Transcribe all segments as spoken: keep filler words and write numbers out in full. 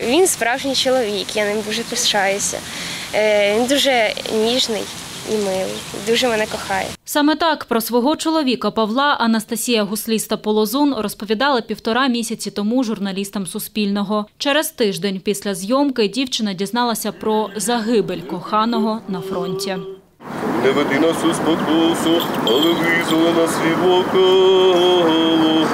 Він справжній чоловік, я ним дуже пишаюся. Він дуже ніжний і милий, дуже мене кохає. Саме так про свого чоловіка Павла Анастасія Гусліста-Полозун розповідала півтора місяці тому журналістам Суспільного. Через тиждень після зйомки дівчина дізналася про загибель коханого на фронті. Не веди нас у спокусу, але визволи нас від лукавого.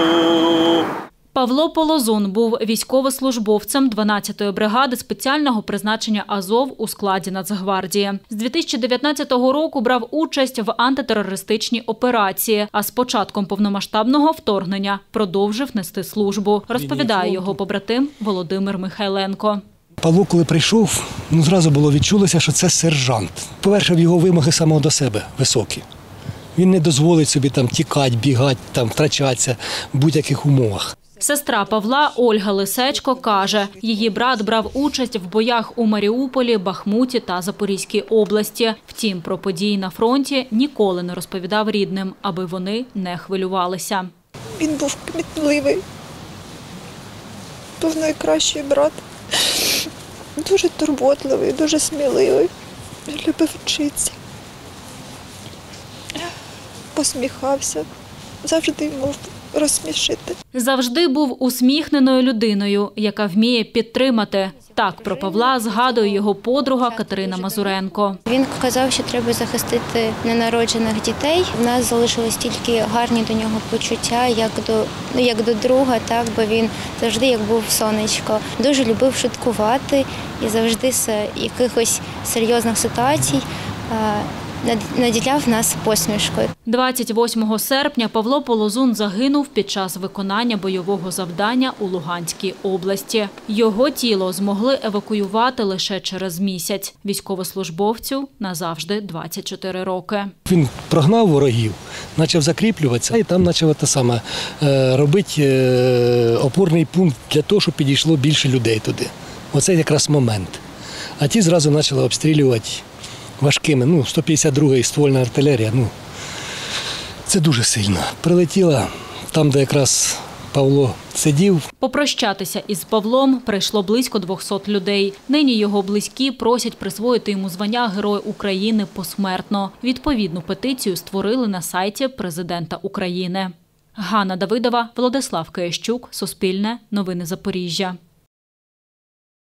Павло Полозун був військовослужбовцем дванадцятої бригади спеціального призначення «Азов» у складі Нацгвардії. З дві тисячі дев'ятнадцятого року брав участь в антитерористичній операції, а з початком повномасштабного вторгнення продовжив нести службу, розповідає його побратим Володимир Михайленко. Павло, коли прийшов, ну, зразу було відчулося, що це сержант. По-перше, його вимоги самого до себе високі. Він не дозволить собі там тікати, бігати, там, втрачатися в будь-яких умовах. Сестра Павла Ольга Лисечко каже, її брат брав участь в боях у Маріуполі, Бахмуті та Запорізькій області. Втім, про події на фронті ніколи не розповідав рідним, аби вони не хвилювалися. Він був кмітливий, був найкращий брат, дуже турботливий, дуже сміливий, любив вчитися, посміхався, завжди мав розсмішити. Завжди був усміхненою людиною, яка вміє підтримати. Так про Павла згадує його подруга Катерина Мазуренко. Він казав, що треба захистити ненароджених дітей. В нас залишились тільки гарні до нього почуття, як до, ну, як до друга, так, бо він завжди як був сонечко. Дуже любив шуткувати і завжди з якихось серйозних ситуацій наділяв нас посмішкою. двадцять восьмого серпня Павло Полозун загинув під час виконання бойового завдання у Луганській області. Його тіло змогли евакуювати лише через місяць. Військовослужбовцю назавжди двадцять чотири роки. Він прогнав ворогів, почав закріплюватися і там почав те саме, робити опорний пункт для того, щоб підійшло більше людей туди. Оце якраз момент. А ті зразу почали обстрілювати важкими, ну, сто п'ятдесят друга ствольна артилерія, ну, це дуже сильно. Прилетіла там, де якраз Павло сидів. Попрощатися із Павлом прийшло близько двохсот людей. Нині його близькі просять присвоїти йому звання Герой України посмертно. Відповідну петицію створили на сайті президента України. Ганна Давидова, Владислав Киящук, Суспільне, Новини Запоріжжя.